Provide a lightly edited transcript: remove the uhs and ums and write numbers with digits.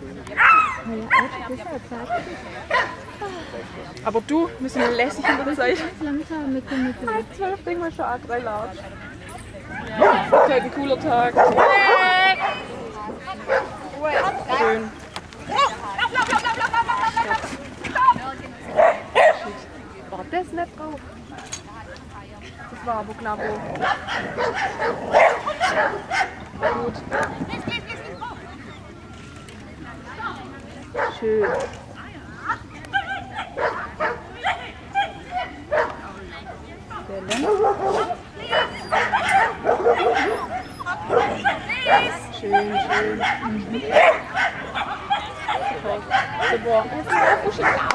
Aber du, wir sind lässig in der Zeit. Langsam mit dem Mittel. Halb 12 bringen wir schon A3 Latsch. Ist heute ein cooler Tag. Schön. War das nicht drauf? Das war aber knapp. Gut. Schön. Schön, schön. Super. Jetzt sind wir auf